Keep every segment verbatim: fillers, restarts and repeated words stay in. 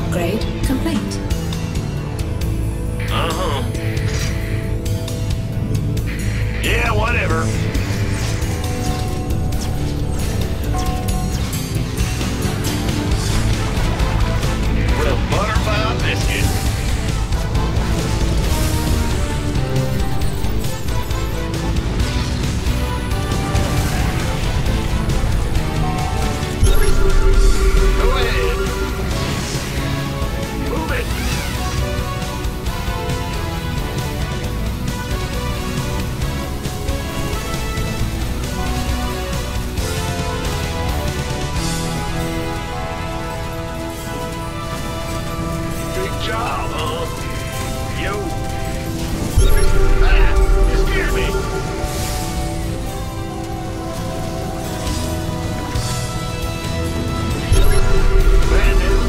Upgrade complete. Uh-huh. Yeah, whatever. Well, butter by a biscuit. Go ahead. Move it. Big job, huh? Yo. Ah, you scared me. Bad news.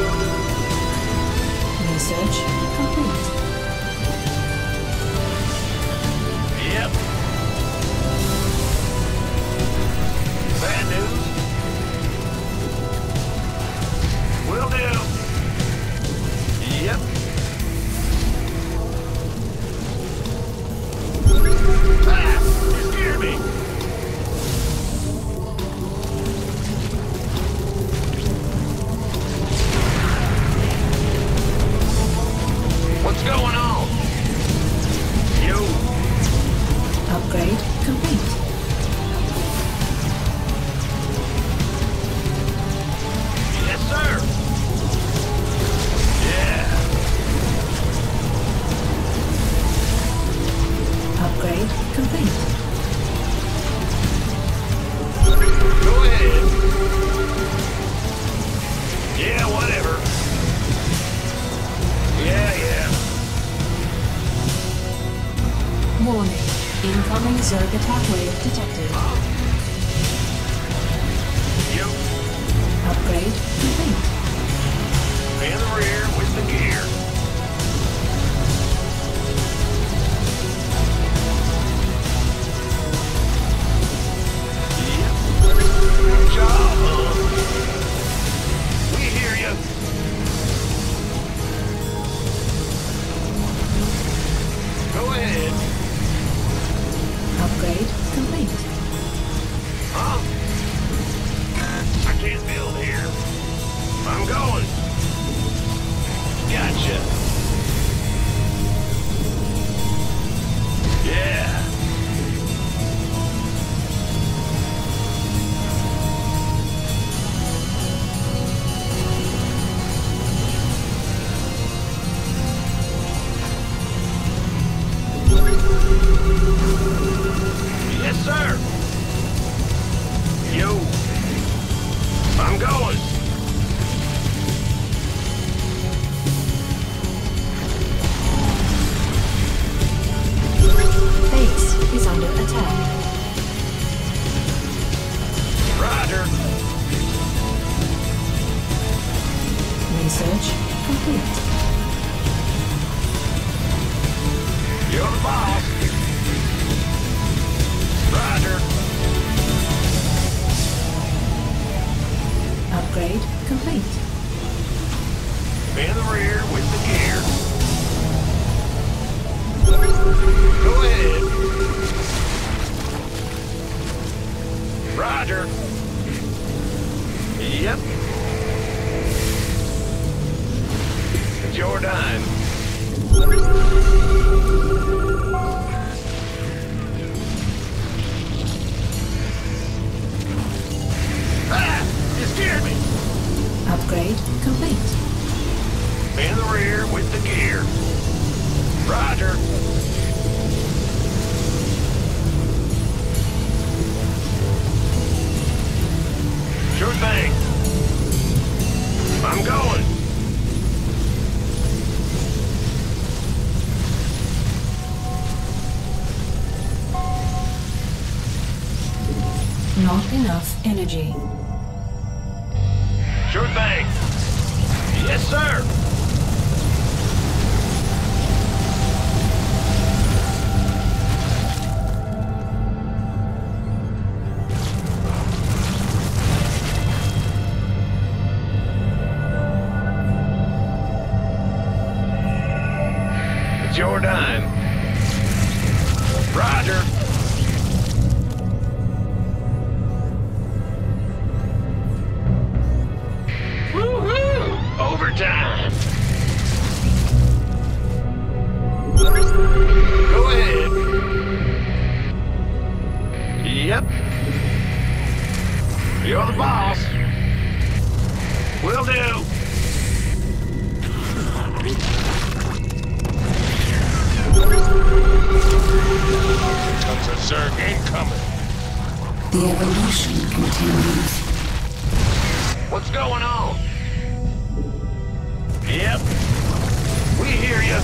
Research complete. Yep. Bad news. Will do. Yep. Ah! You scared me. What's going on? You. Upgrade complete. Yes, sir. Yeah. Upgrade complete. Go ahead. Yeah, whatever. Yeah, yeah. Warning. Incoming Zerg attack wave detected. You. Upgrade complete. In the rear with the gear. Yep. Good job, huh? We hear you. Go ahead. Upgrade complete. Huh? I can't build here. I'm going. Gotcha. Yeah. Yes, sir. Yo. I'm going. Base is under attack. Roger. Research complete. You're the boss. Roger. Upgrade complete. In the rear with the gear. Go ahead. Roger. Yep. It's your dime. Ah! You scared me. Upgrade complete. In the rear with the gear. Roger. Sure thing. I'm going. Not enough energy. Sure thing. Yes, sir. your dime. Roger. Woo-hoo! Overtime. Go ahead. Yep. You're the boss. Will do. Comes a Zerg incoming. The evolution continues. What's going on? Yep. We hear you.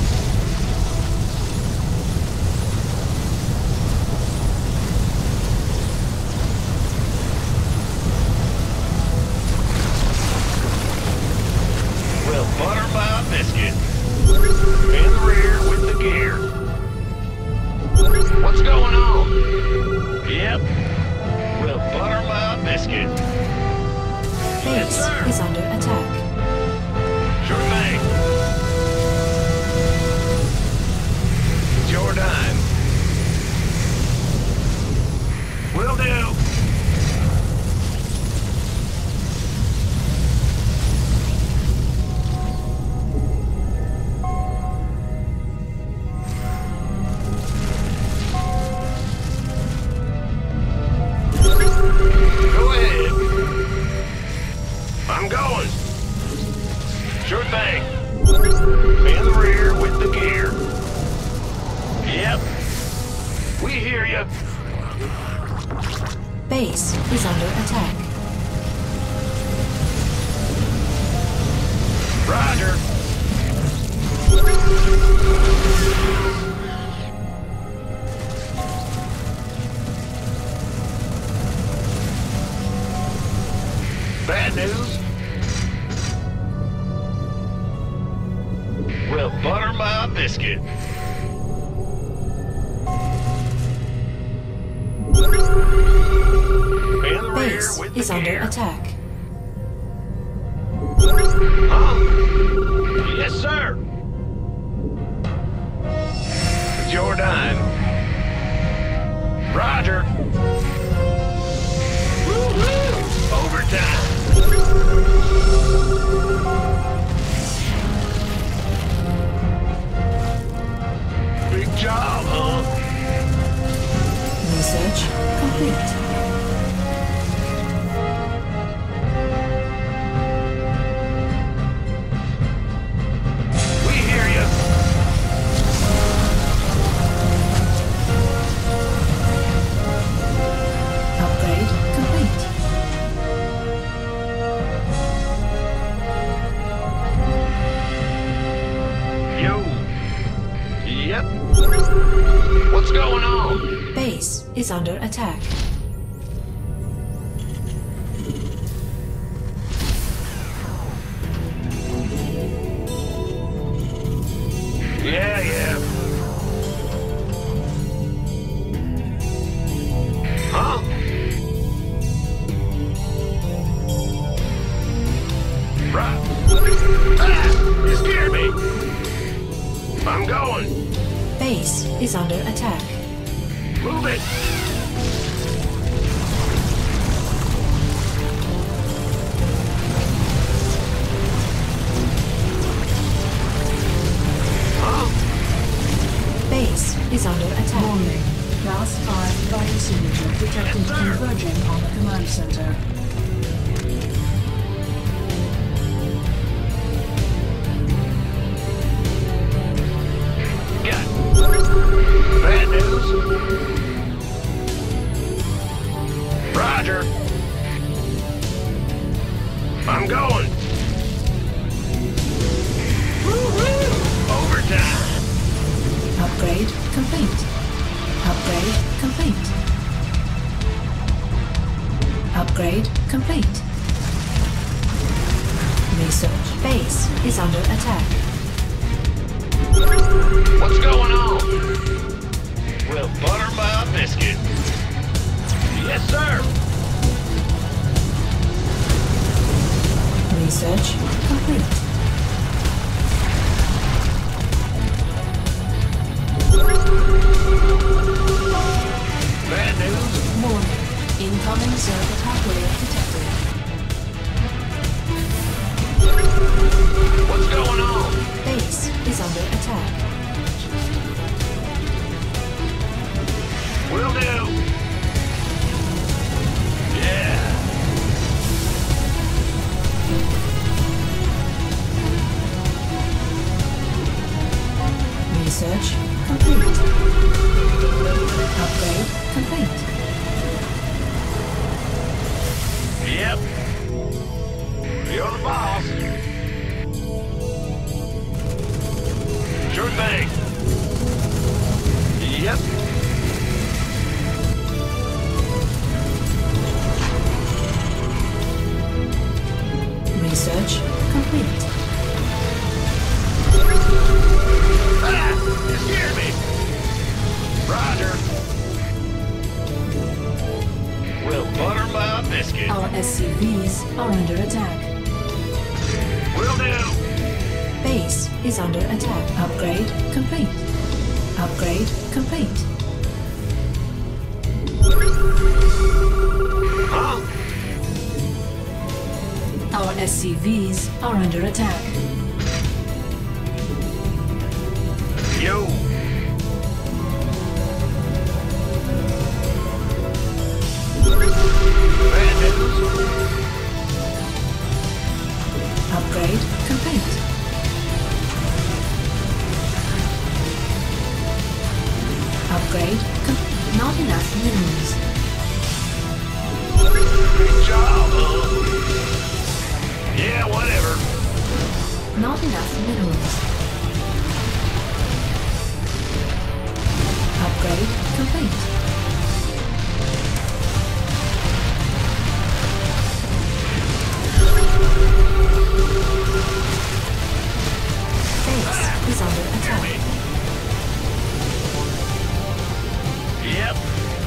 We'll butter by a biscuit. In the rear with the gear. What's going on? Yep. We'll butter by a biscuit. Yes, Base sir. is under attack. Sure thing. It's your dime. Will do. Go ahead. I'm going. Sure thing. In the rear with the gear. Yep. We hear you. Base is under attack. Roger. Bad news? We'll butter my biscuit. In the rear Base with the is under gear. attack. Huh? Yes, sir. It's your dime. Roger. Woo-hoo! Overtime. Big job, huh? Research complete. We hear you. Upgrade complete. Yo. Yep. What's going on? Base is under attack. Yeah, yeah. Huh? Right. Ah! You scared me. I'm going. Base is under attack. Move it. Huh? Base is under attack. Warning. Class five biosignature detected Yes, sir. converging on the command center. Got it. Bad news. Roger. I'm going. Woo-hoo! Overtime. Upgrade complete. Upgrade complete. Upgrade complete. Research base is under attack. What's going on? We'll butter my biscuit. Yes, sir. Research complete. Incoming Zerg attack wave detected. What's going on? Base is under attack. Will do. Yeah. Research complete. Upgrade complete. Yep. You're the boss. Sure thing. Yep. Research complete. Ah! You scared me. Roger. We'll butter my biscuit. Our S C Vs are under attack. Will do. Base is under attack. Upgrade complete. Upgrade complete. Huh? Our S C Vs are under attack. Yo. Bad news. Upgrade complete. Upgrade com- not enough minerals. Good job, huh? Yeah, whatever. Not enough minerals. Upgrade complete. Base is under attack. Yep.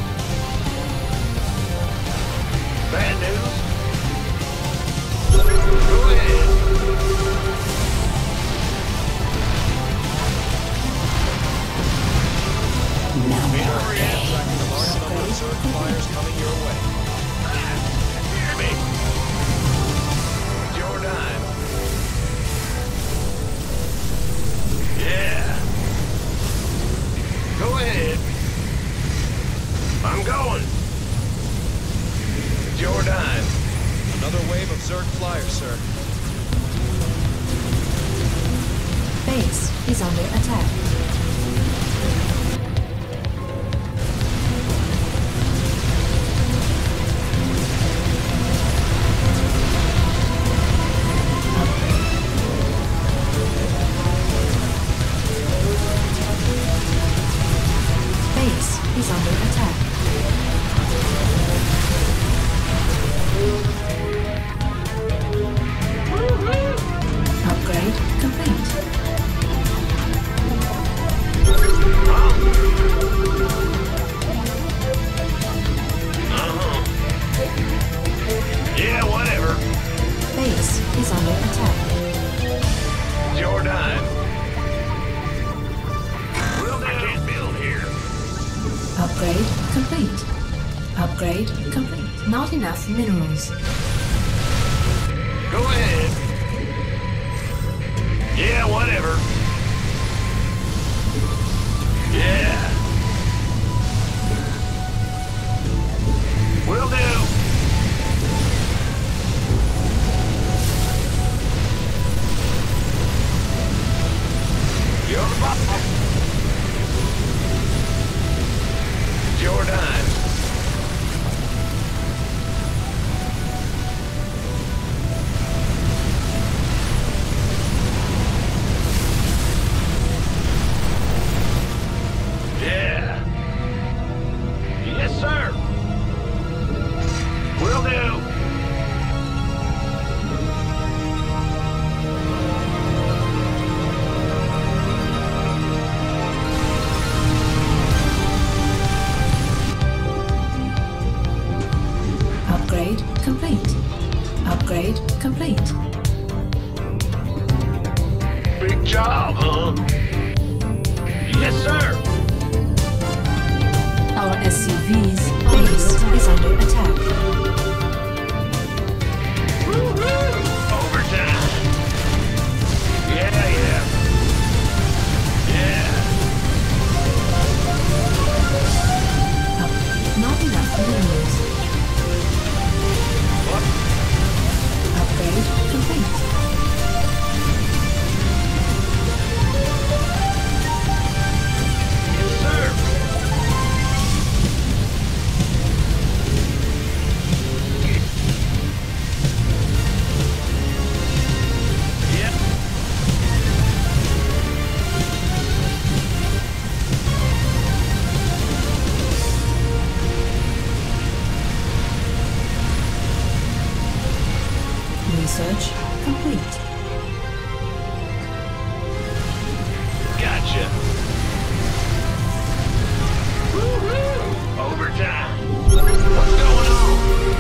Bad news. Go ahead. No more Hurry up. games. Tracking a large number of Zerg flyers coming your way. Hear me. It's your dime. Yeah. Go ahead. I'm going. It's your dime. Another wave of Zerg flyers, sir. Base is under attack. Base is under attack. Upgrade complete. Uh-huh. Yeah, whatever. Base is under attack. It's your dime. Will do. I can't build here. Upgrade complete. Upgrade complete. Not enough minerals. Go ahead. Yeah, whatever. Yeah. Will do. You're the boss. It's your dime. Yeah. Yes, sir. Will do. Upgrade complete. Upgrade complete. Big job, huh? Yes, sir. Our S C Vs are under attack. is under attack. Overtime. Yeah, yeah. Yeah. Up. Not enough minerals. What? Upgrade complete. Yes, sir. Yep. Research complete. Gotcha. Woo-hoo! Overtime. What's going on?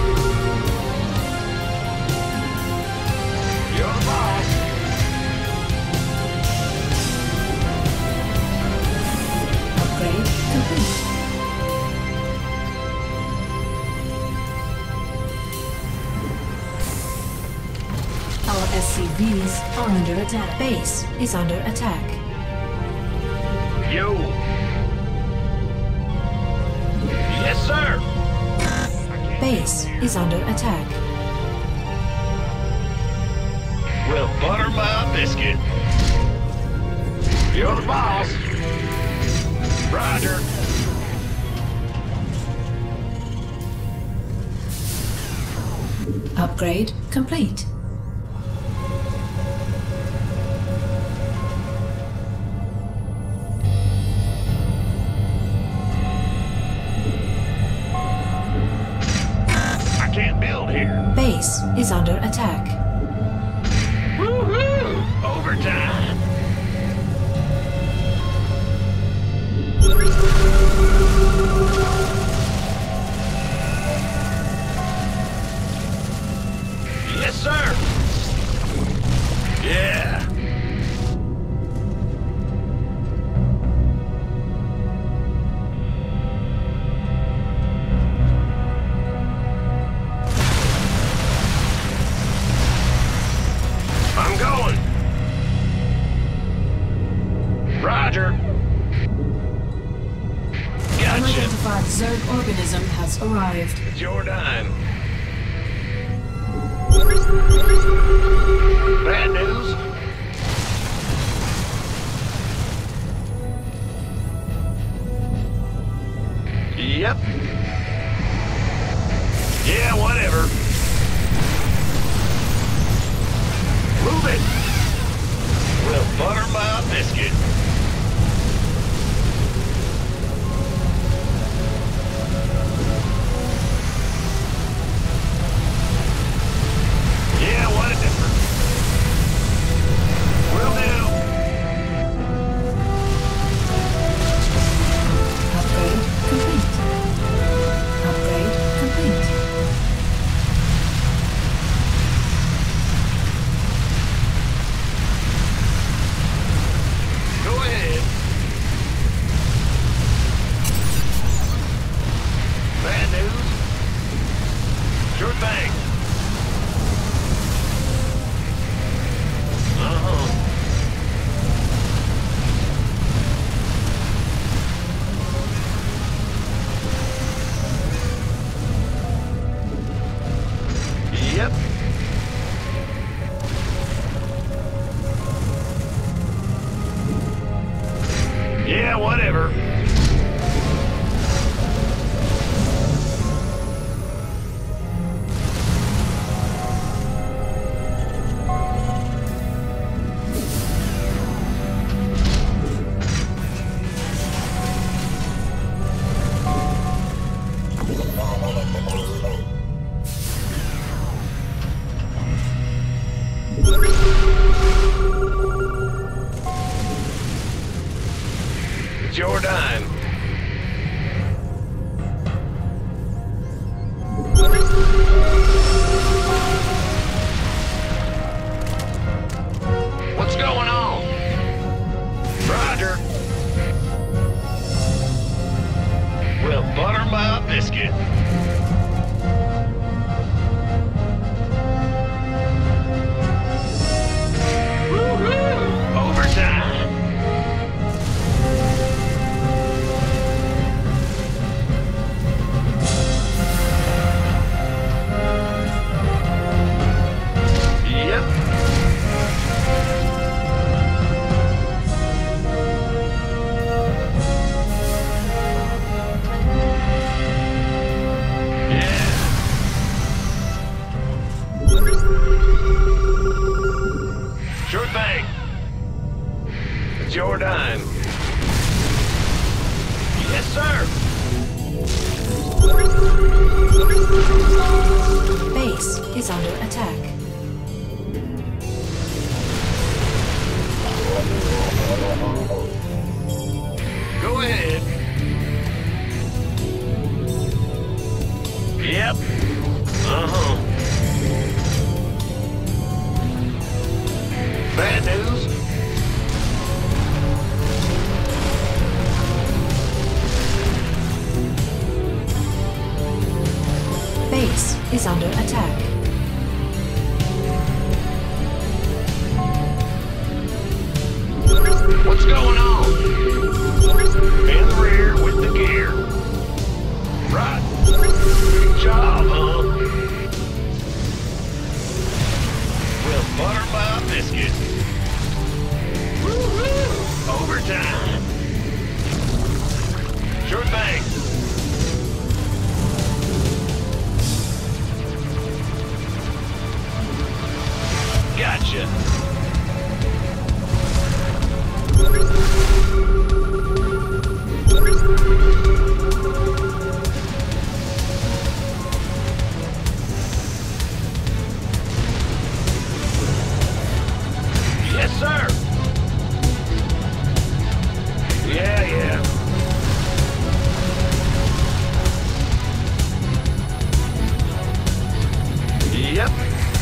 You're the boss. Upgrade complete. Our S C Vs are under attack. Base is under attack. Yo. Yes, sir. Base is under attack. Well, butter my biscuit. You're the boss. Roger. Upgrade complete. I can't build here. Base is under attack. Woo-hoo! Overtime. Yes, sir. Yeah. I'm going. Roger. Gotcha. Unidentified Zerg organism has arrived. It's your dime. Bad news. Yep. Yeah, whatever. Move it. We'll butter my biscuit. Yeah, what a difference. Will do. Upgrade complete. Upgrade complete. Go Sure done. Yes, sir. Base is under attack. Go ahead. Yep. Uh-huh. Bad news? Base is under attack. What's going on? In the rear with the gear. Right. Good job, huh? We'll butter my biscuit. Woo-hoo! Overtime. Sure thing. Gotcha. Yes, sir. Yeah, yeah. Yep.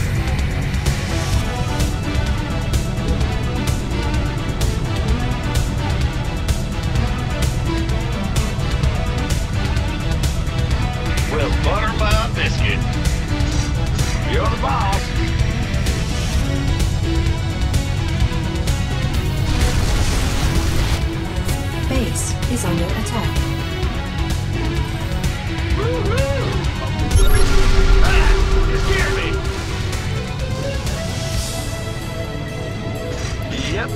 We'll butter my biscuit. You're the boss. Base is under attack. Woo-hoo! Ah, you scared me. Yep.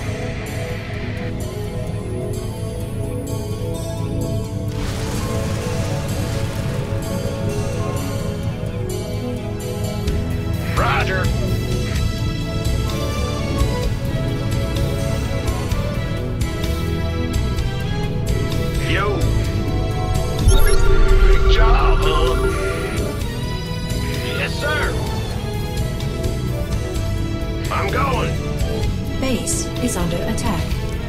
Roger. Yo. Good job, huh? Yes, sir. I'm going. Base is under attack.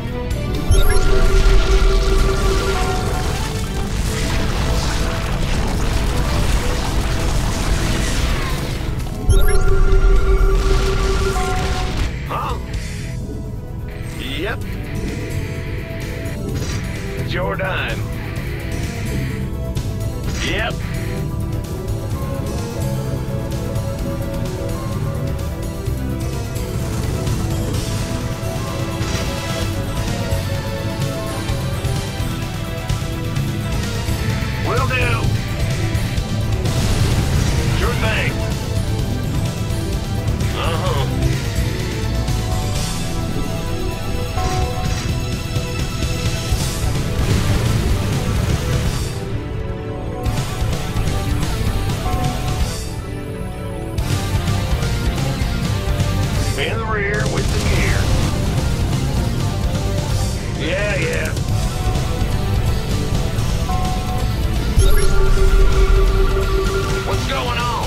Huh? Yep. It's your dime. Yep. Will do. Sure thing. Uh-huh. In the rear with the gear. Yeah, yeah. What's going on?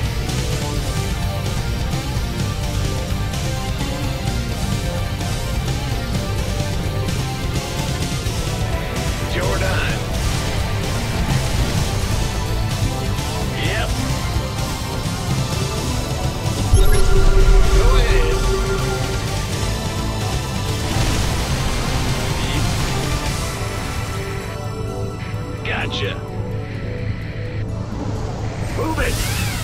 It's your dime. Yep. Go ahead. Gotcha. Move it.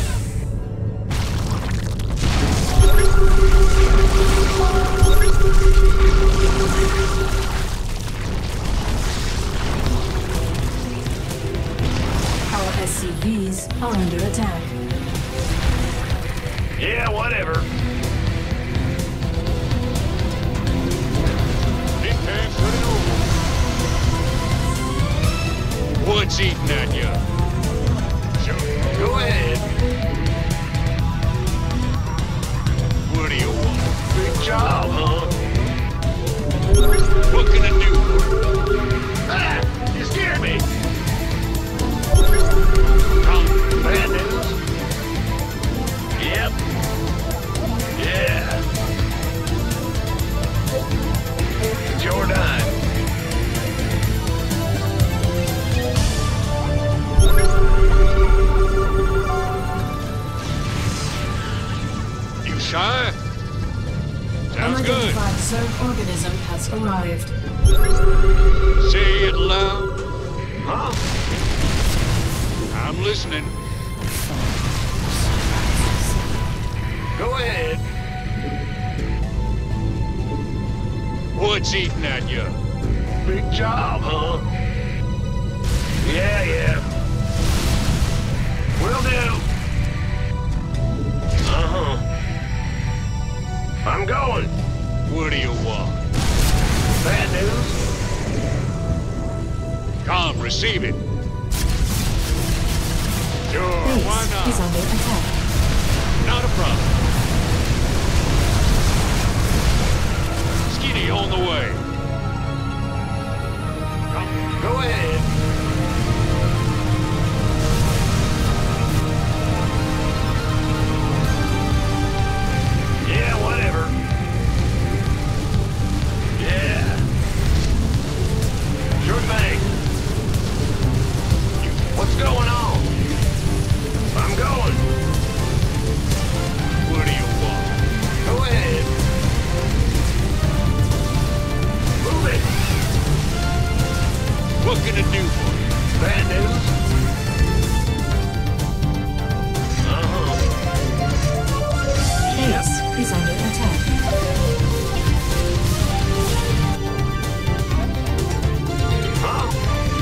Our S C Vs are under attack. Yeah, whatever. What's eating at ya? Go ahead. What do you want? Good job, huh? Unidentified Zerg organism has arrived. Say it loud. Huh? I'm listening. Go ahead. What's eating at you? Big job, huh? Yeah, yeah. Will do. Uh-huh. I'm going. What do you want? Bad news? Come, receive it. Sure, Base why not? is under attack. Not a problem. Skinny on the way. Come. Go ahead. Yeah, whatever. Yeah. Sure thing. What's going on? I'm going. What do you want? Go ahead. Move it. What can it do for you? Bad news? Uh-huh. Base is under attack. Huh?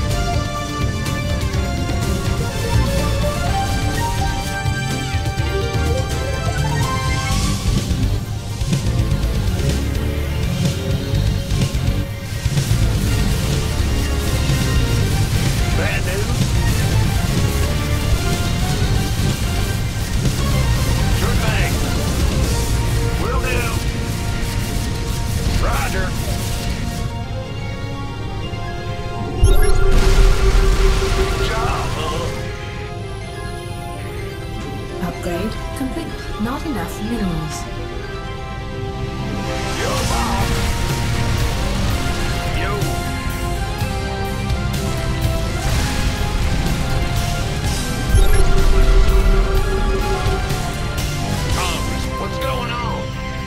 Bad news? Sure thing. Will do. Roger. Good job, huh? Upgrade complete. Not enough minerals. Your boss. Yo. Congress, what's going on?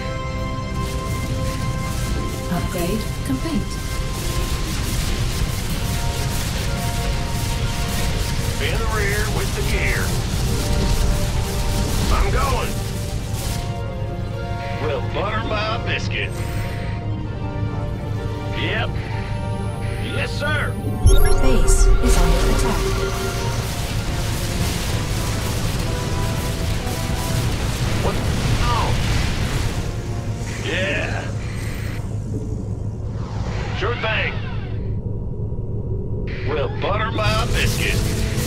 Upgrade complete. In the rear with the gear. I'm going. We'll butter my biscuit. Yep. Yes, sir. Base is under attack. What? Oh. Yeah. Sure thing. We'll butter my biscuit.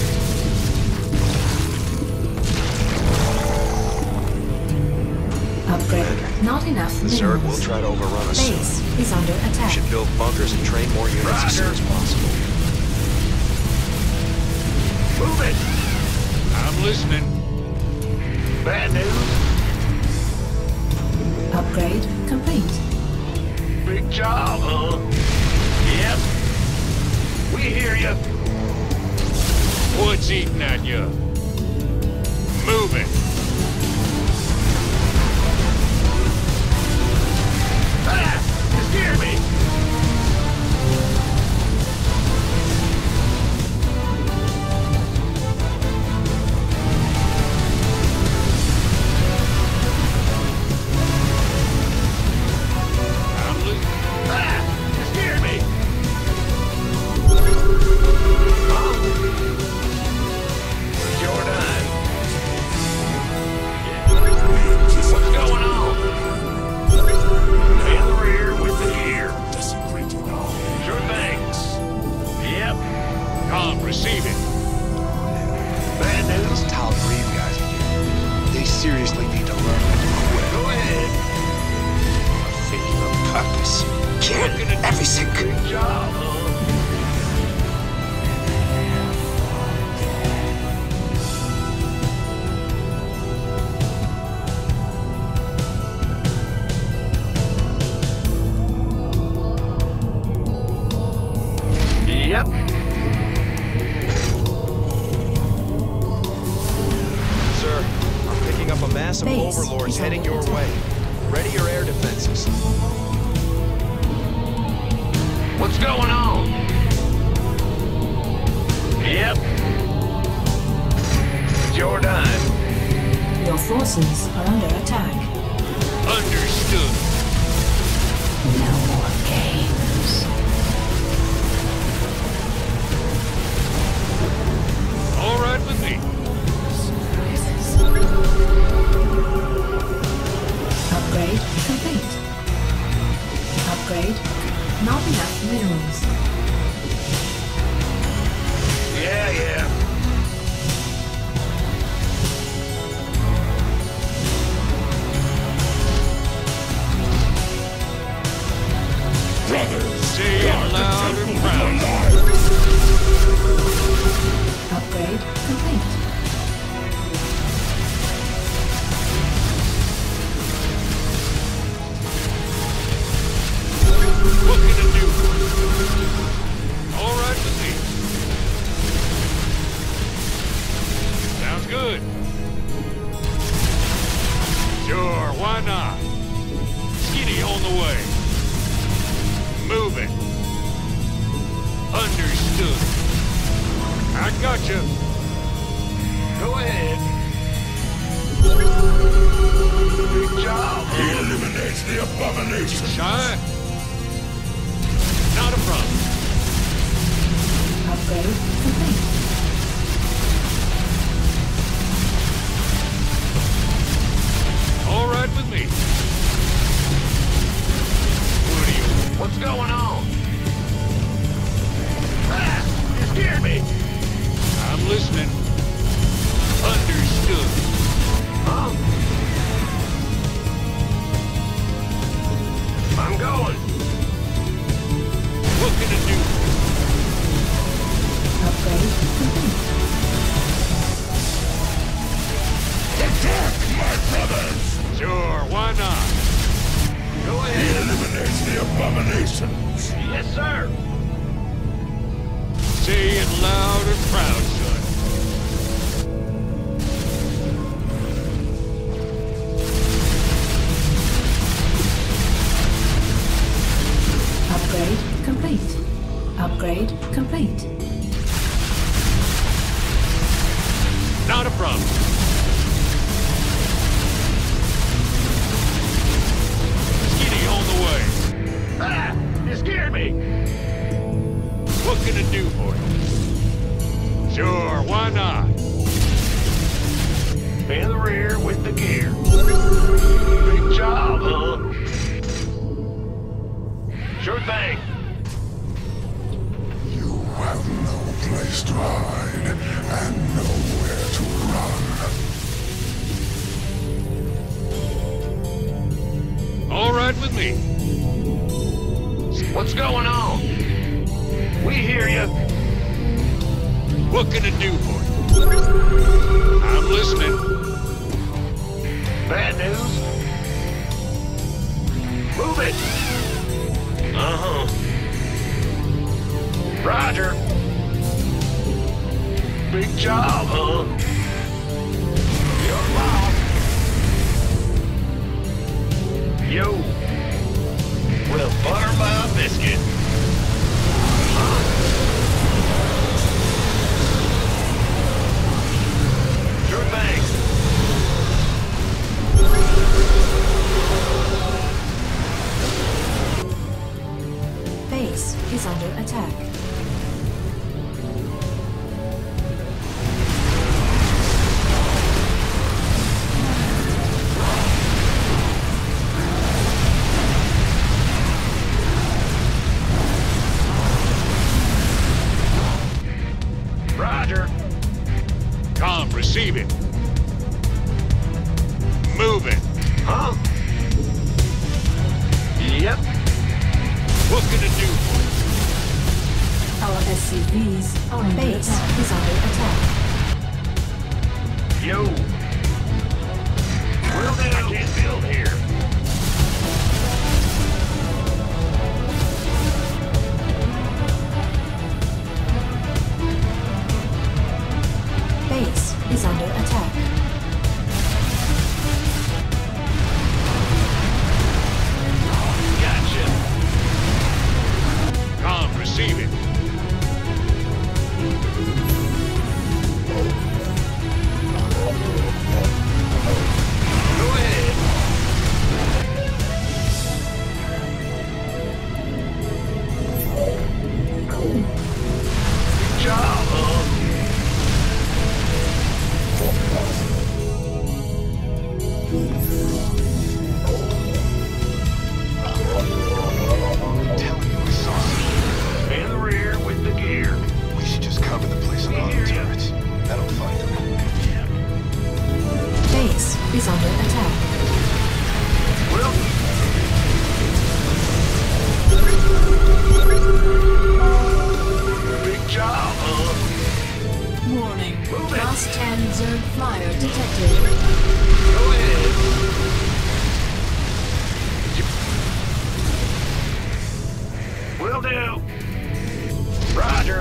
Upgrade. Not enough The Zerg will minerals. try to overrun us soon. Base is under We attack. should build bunkers and train more units as soon as possible. Move it. I'm listening. Bad news? Upgrade complete. Big job, huh? Yep. We hear you. What's eating at you? Move it. Ah! You scared me. I'm listening. Ah! You scared me. Huh? It's your time. What's going on? In the rear with the gear. Sure thing. Yep. Come, receive it. Bad Those news. Tal Green guys again. They seriously need to learn when to quit. Go ahead. Thinking of purpose. Kill everything. Good job, huh? Yep. Sir, I'm picking up a massive Base overlords is heading under your attack. way. Ready your air defenses. minerals. Yeah, yeah. Say it loud and proud. Upgrade complete. What can it do? All right with me. Sounds good. Sure, why not? Skinny on the way. Moving. Understood. I gotcha. Go ahead. Good job. He eliminates the abomination. Shy? Not a problem. Upgrade complete. All right with me. What do you... What's going on? Ah! You scared me! I'm listening. Understood. Huh? I'm going. What can it do? Upgrade complete. Attack, my brothers! Sure, why not? Go He ahead. eliminates the abominations. Yes, sir. Say it loud and proud, son. Upgrade complete. Upgrade complete. Not a problem. Skinny on the way. Ah! You scared me! What can it do for you? Sure, why not? In the rear with the gear. Big job, huh? Sure thing. You have no place to hide and nowhere to run. All right with me. What's going on? We hear you. What can it do for you? I'm listening. Bad news? Move it. Uh-huh. Roger. Big job, huh? You're lost. Yo. We'll butter my biscuit. Huh? Sure thing. Base is under attack. Roger. Com, receive it. Moving. Huh? Yep. What can it do for Our S C Vs are under Base attack. is under attack. Yo. Will do. I can't build here. Base is under attack. Gotcha. you? Com, receive it. Go ahead. Will do. Roger.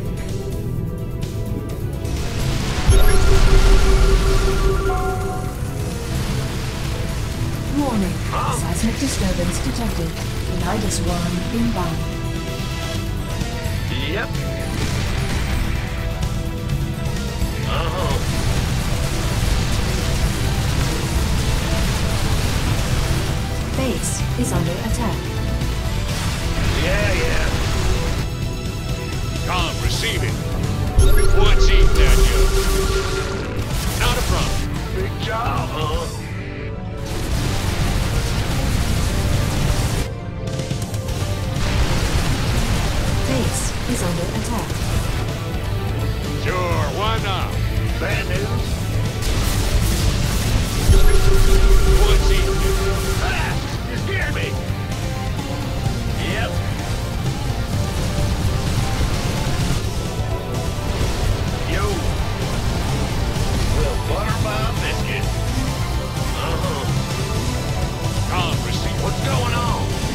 Warning. Huh? Seismic disturbance detected. Nidus one inbound. Yep. Uh-huh. Base is under attack. Yeah, yeah. Com receiving. What's eating that you? Not a problem. Big job, huh? Base is under attack. Sure, why not? Bad news. What's eating you? Ah, you scared me. Yep. Yo. We'll butter my biscuit. Uh-huh. Com receiving. What's going on?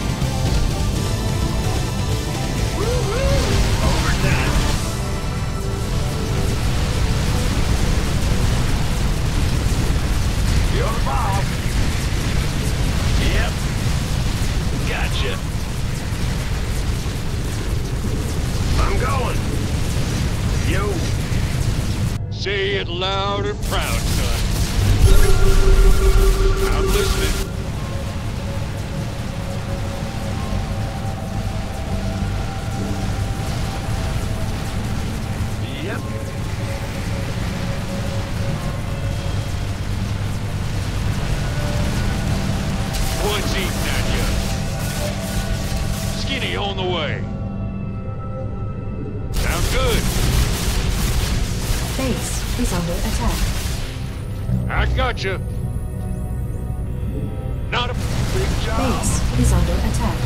Woo-hoo! Overtime. You're the boss. Yep. Gotcha. I'm going. Yo. Say it loud and proud, son. I'm listening. Yep. What's eating at you? Skinny on the way. Sounds good. Base is under attack. I got you. Not a Big job. Base is under attack.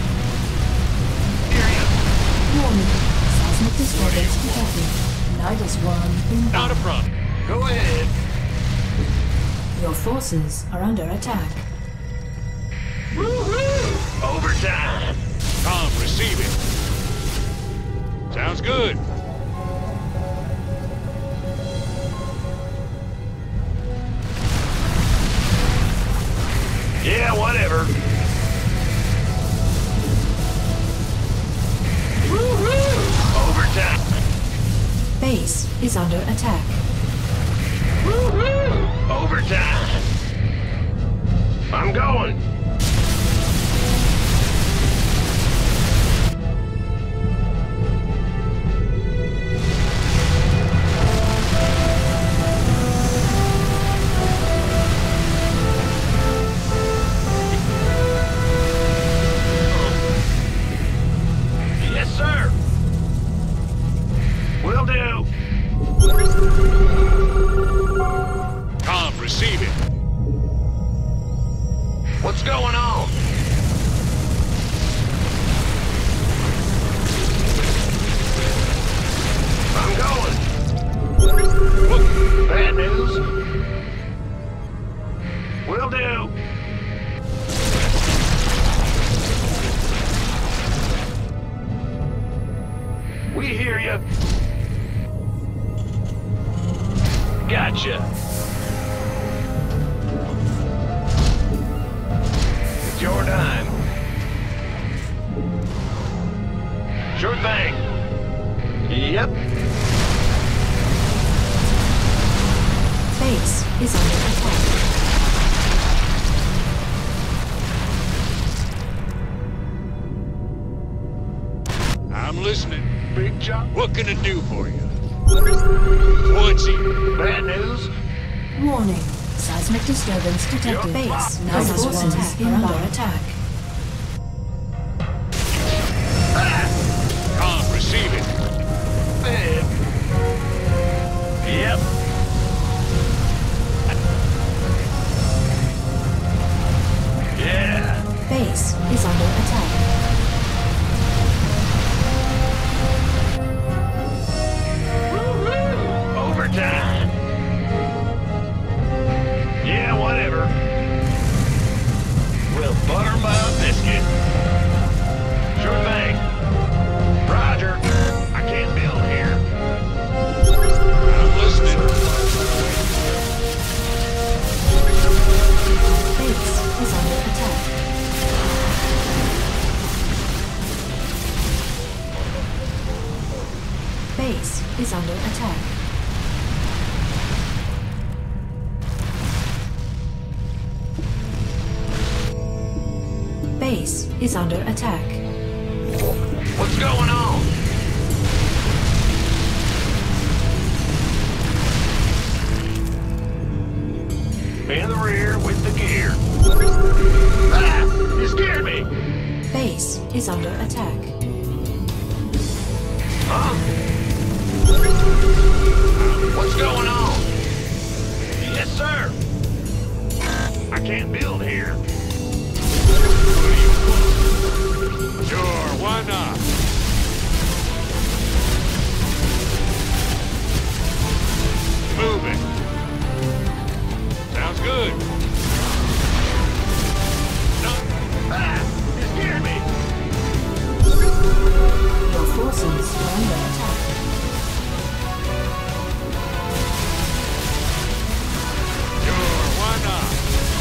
Hear ya. Warning. Seismic disturbance detected. Nidus one inbound. not a problem. Go ahead. Your forces are under attack. Woo-hoo! Overtime. Com receiving. Sounds good. Yeah, whatever. Woo-hoo! Overtime. Base is under attack. Woo-hoo! Overtime. I'm going. Yes, sir. Will do. Com receiving. What's going on? I'm going. Bad news. Will do. We hear you. Gotcha. It's your dime. Sure thing. Yep. Base is under attack. I'm listening. Big job. What can I do for you? What's he? Bad news. Warning. Seismic disturbance detected. Your Base. boss. Nidus Your one forces are under attack. Com receiving. Man. Yep. Yeah. Base is under attack. Woo-hoo! Overtime. Yeah, whatever. We'll butter my biscuit. Sure thing. Base is under attack. Base is under attack. What's going on? In the rear with the gear. Ah! You scared me! Base is under attack. Huh? What's going on? Yes, sir. I can't build here. Sure, why not? Move it. Sounds good. No. Ah! You scared me! Your forces are under attack. Sure, why not?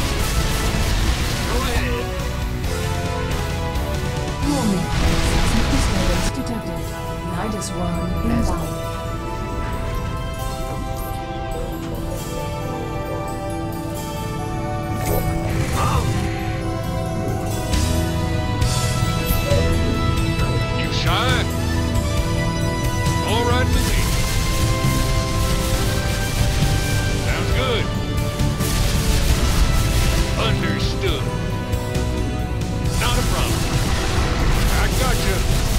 Go ahead. Warning. Seismic disturbance detected. Nidus one inbound. Huh? You shine. All right with me. Sounds good. Understood. Not a problem. I gotcha.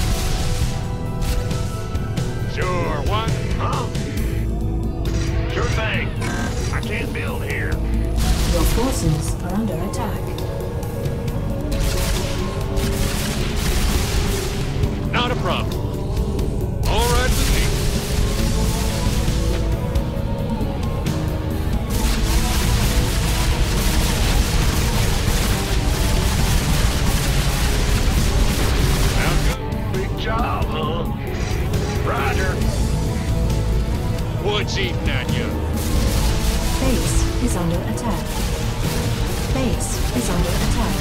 Sure, what? Huh? Sure thing. I can't build here. Your forces are under attack. Not a problem. All right with me. Sounds good. Big job, huh? Roger. What's eating at you? Base is under attack. Base is under attack.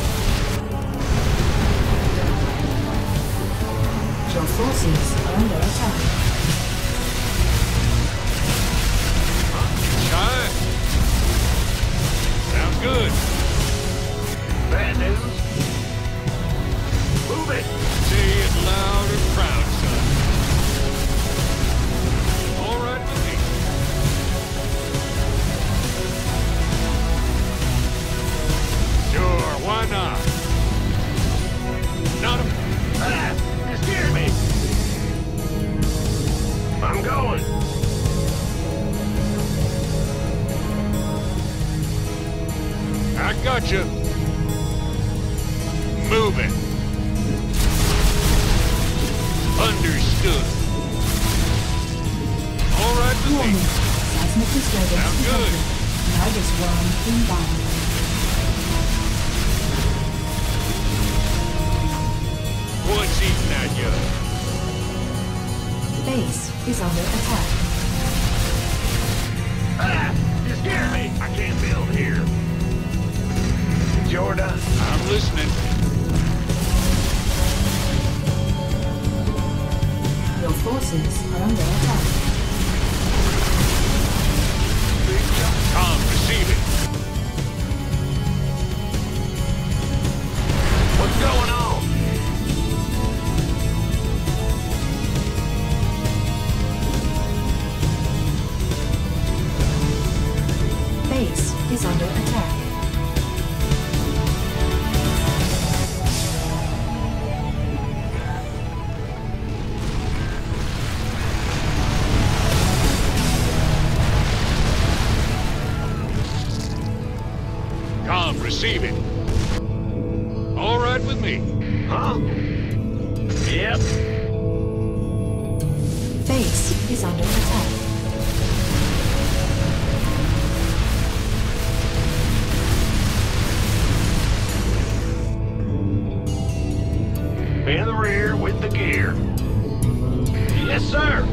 Your forces are under attack. Shine. Sounds good. Bad news. Move it. Say it loud and proud, son. All right with me. Sure, why not? Not a... Ah! You scared me. I'm going. I gotcha. Move it. Understood. All right with Warning. me. Seismic disturbance Sounds good. detected. Nidus one inbound. What's eating at you? Base is under attack. Ah! You scared me. I can't build here. Jorda. I'm listening. Your forces are under attack. Big job. Tom, receive it. What's going on? Base is under attack. Tom, receive it. All right with me. Huh? Yep. Base is under attack. In the rear with the gear. Yes, sir.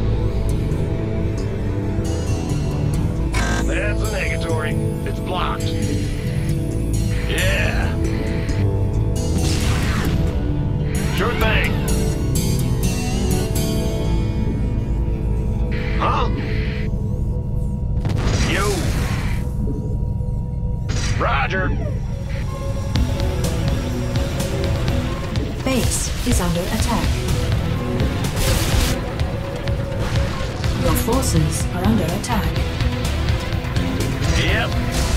That's a negatory. It's blocked. Yeah. Sure thing. Base is under attack. Your forces are under attack. Yep.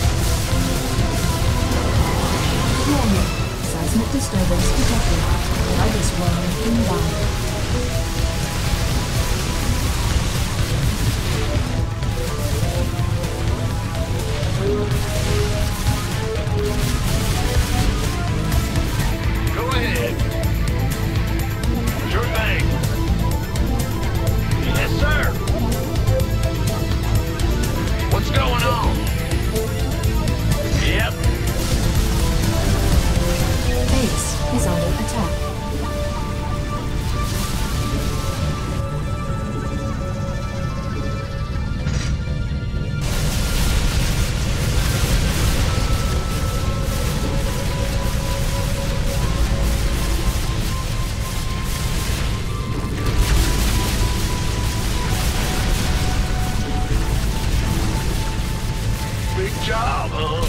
Warning. Seismic disturbance detected. Tiger swarm inbound. Go ahead. Sure thing. Yes, sir. What's going on? Yep. Base is under attack. Big job, huh?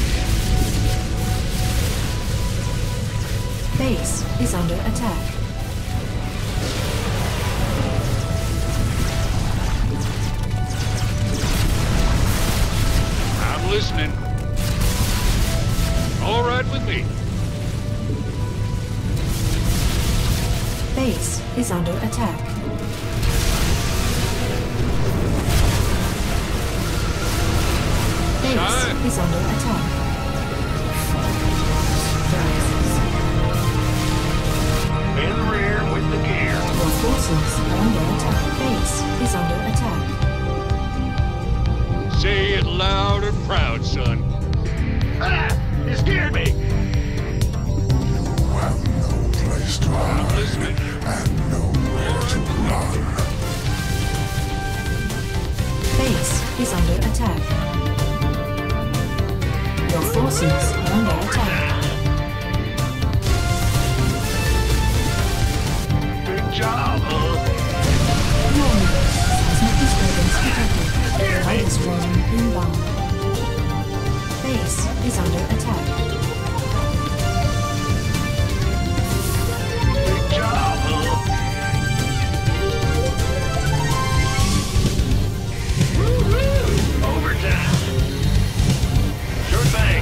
Base is under attack. I'm listening. All right with me. Base is under attack. Base Shine. is under attack. In the rear with the gear. Your forces are under attack. Base is under attack. Say it loud and proud, son. Ah! You scared me! You have no place to I'm hide listening. and nowhere to run. Base is under attack. Your forces are under attack. Big job, huh? Warning. Seismic disturbance detected. Tiger swarm inbound. Base is under attack. Big job, huh? Woo-hoo! Overtime. Sure thing.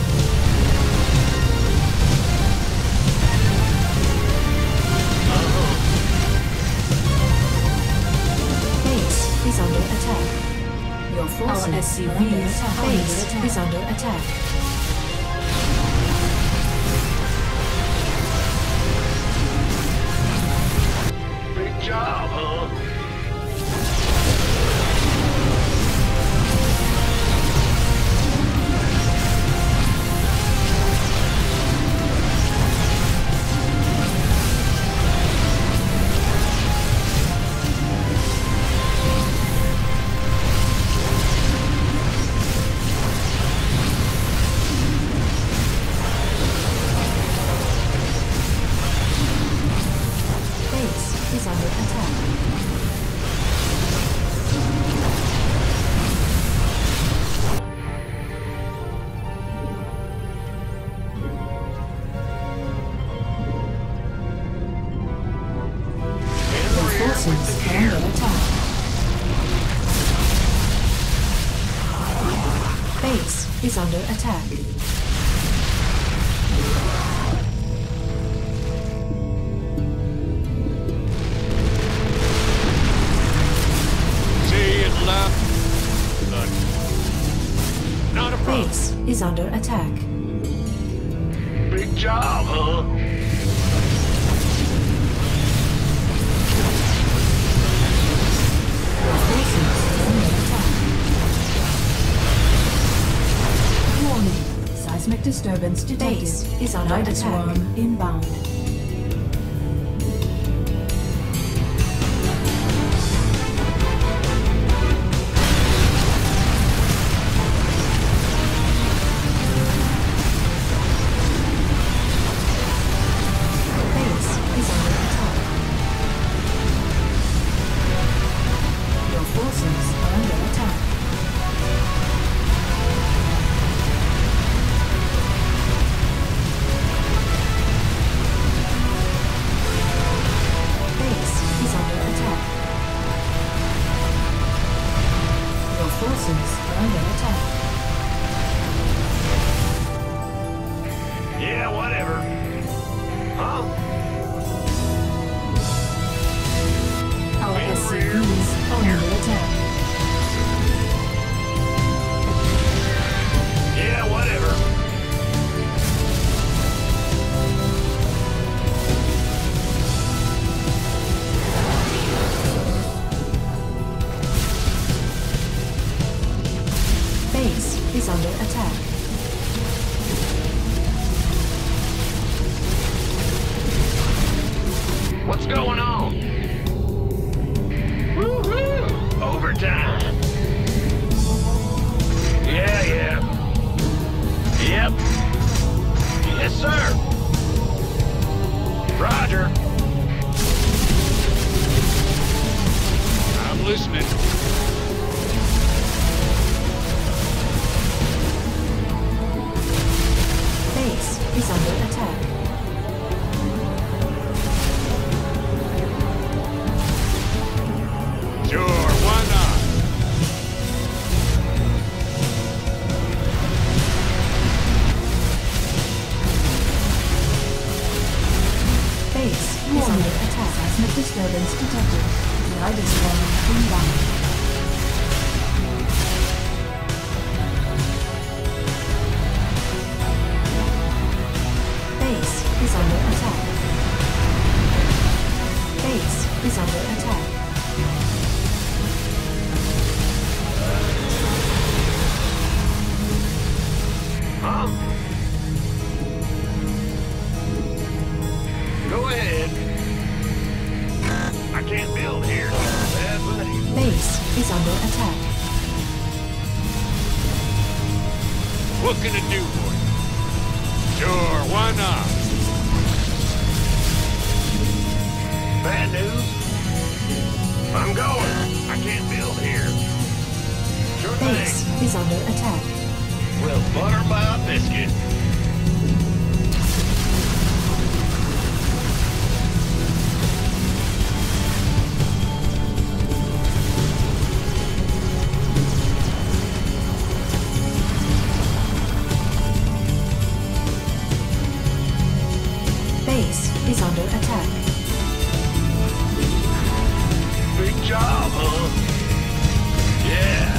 Uh-huh. Base is under attack. Your forces Our S C are under Vs attack. are under Base attack. is under attack. Big job, huh? Base is under attack. In the Your rear with forces the are gear. under attack. Base is under attack. Say it loud, son. Not a problem. Base is under attack. Big job, huh? Your forces are under attack. Warning. Seismic disturbance detected. Base is under Tiger attack. swarm Inbound. Base is under attack. Your forces are under attack. What's going on? Woo-hoo! Overtime. Yeah, yeah. Yep. Yes, sir. Roger. I'm listening. Base is under attack. Sure, why not? Base is under attack. Seismic disturbance detected. The Ibis one inbound. Base is under attack. Base is under attack. Huh? Go ahead. I can't build here. Bad buddy. Base is under attack. What can I do for you? Sure, why not? Bad news? I'm going. I can't build here. Sure Base thing. is under attack. Well, butter by a biscuit. Base is under attack. Big job, huh? Yeah.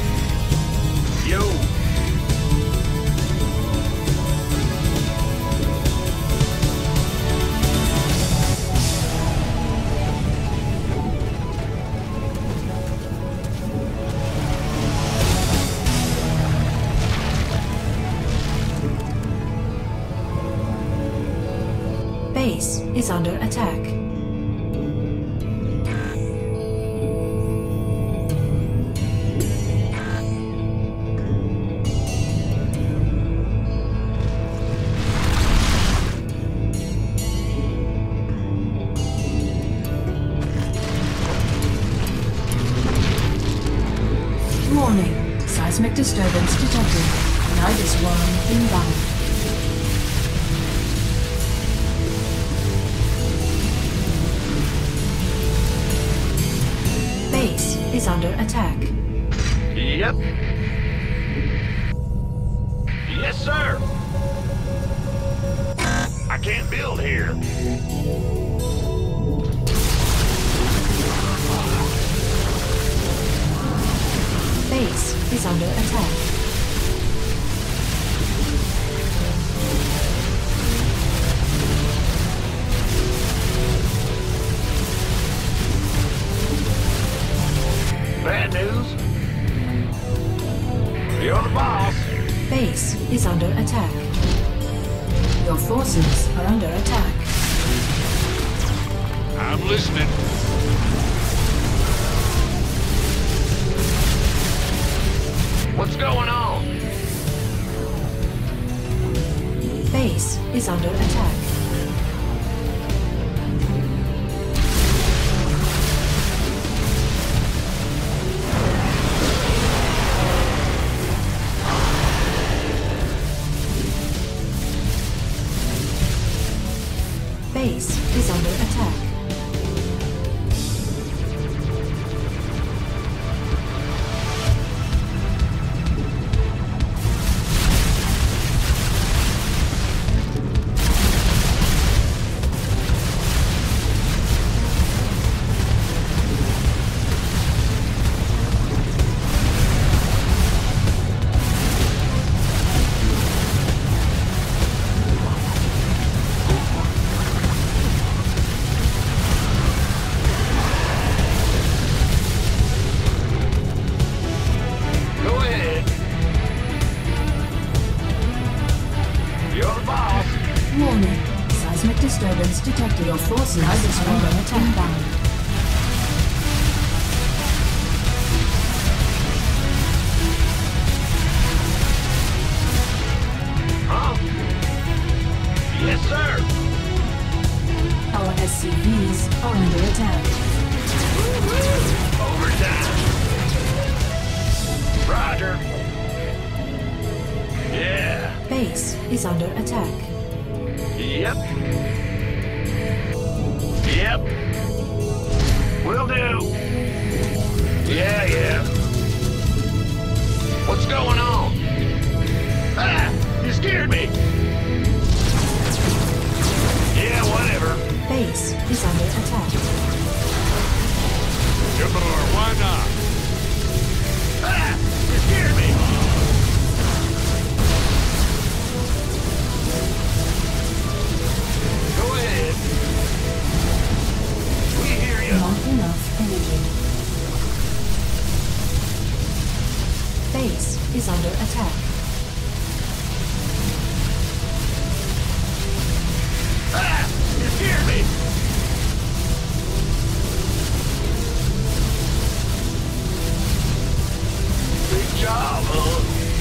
Yo. Base is under attack. Warning. Seismic disturbance detected. Nidus worm inbound. Base is under attack. Yep. Yes, sir. I can't build here. Base is under attack. Bad news. You're the boss. Base is under attack. Your forces are under attack. I'm listening. What's going on? Base is under attack. Base is under attack. forces are under attack. Inbound. Huh? Yes, sir. Our S C Vs are under attack. Overtime. Roger. Yeah. Base is under attack. Yep. Yep. Will do. Yeah, yeah. What's going on? Ah! You scared me! Yeah, whatever. Base is under attack. Sure, why not? Ah! You scared me! Go ahead. We hear you. Not enough energy. Base is under attack. Ah! You scared me! Big job, huh?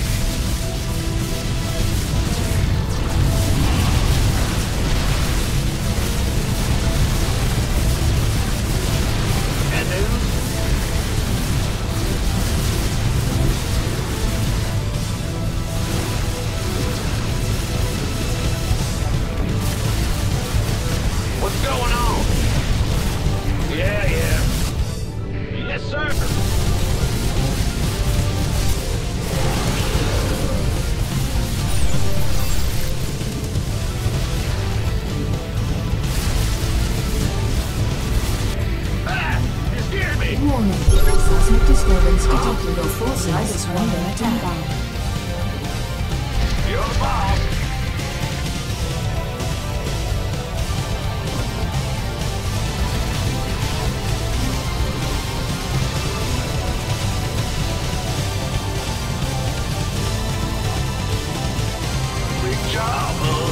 Bad news? What's going on? Yeah, yeah. Yes, sir. Ah! You scared me! Warning. Seismic disturbance detected. Your forces are under attack. You're the boss. Big job, huh?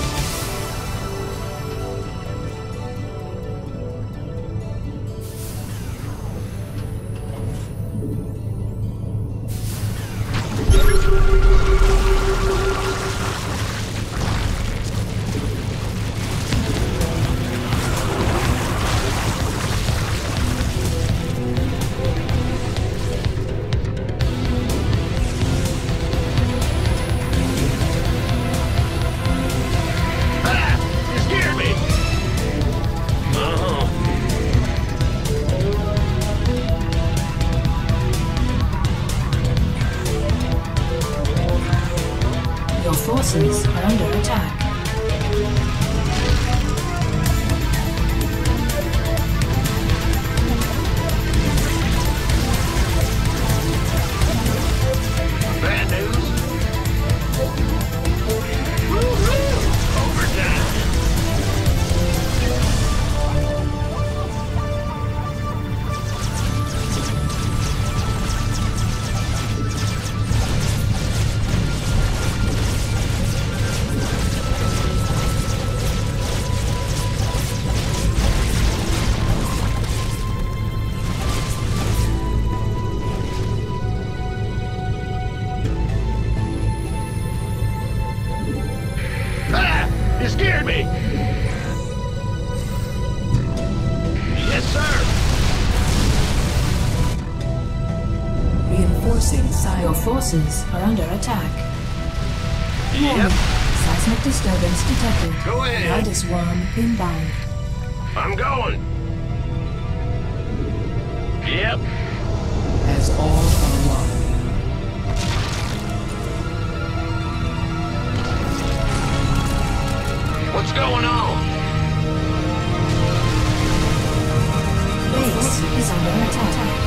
Ah! You scared me! Uh-huh. Your forces are under attack. Bad news? Overtime. Ah! You scared me! Yes, sir! Reinforcing side. Your forces are under attack. Yep. Seismic disturbance detected. Go ahead. Nidus worm inbound. I'm going. Yep. As all are one. What's going on? Base is under attack.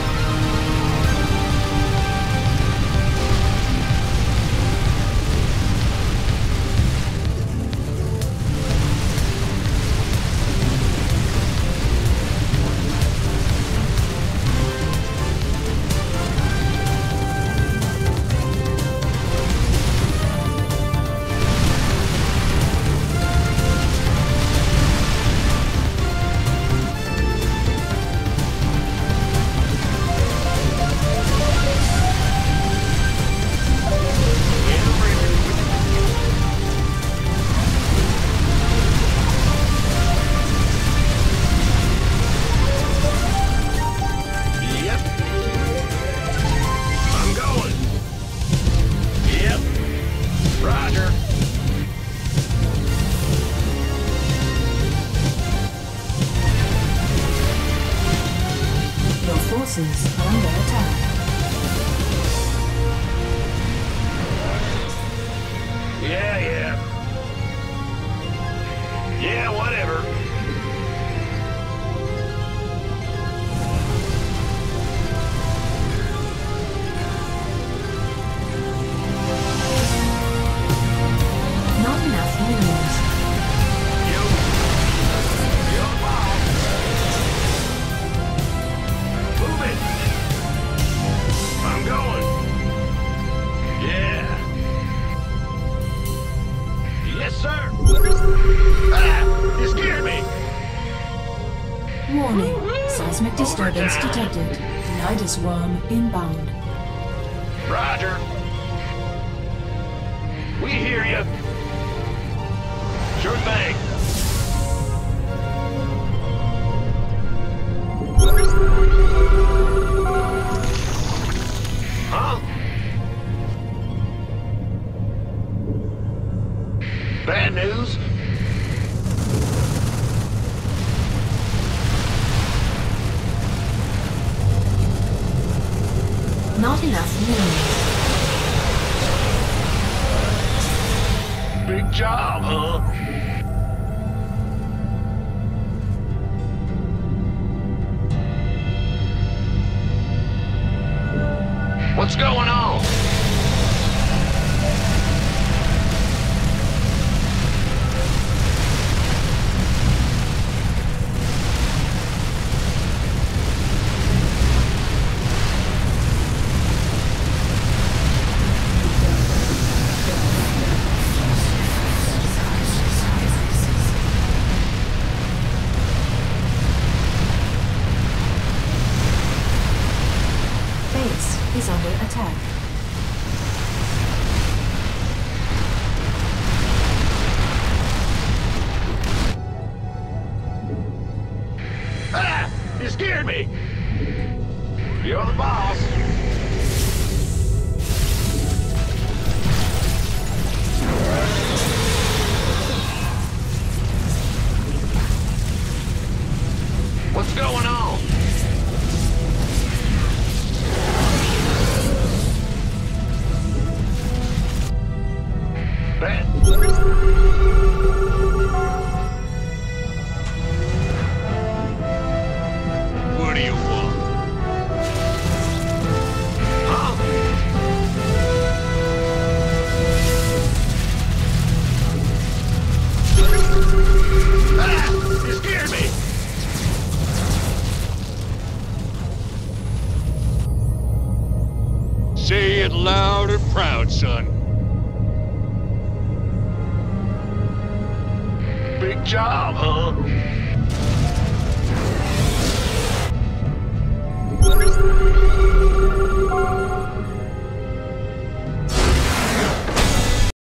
forces are under attack. Yeah, yeah. Yeah, whatever. Not enough minerals. You. You're the boss. Move it. I'm going. Yeah. Yes, sir. Ah, you scared me. Warning. Seismic disturbance detected. Nidus worm inbound. Roger. We hear you. Sure thing. Huh? Bad news? Not enough minerals. Big job, huh? What's going on? Base is under attack. Ah! You scared me! You're the boss. What's going on? Bad. What do you want? Huh? Ah! You scared me! Say it loud and proud, son. Big job, huh?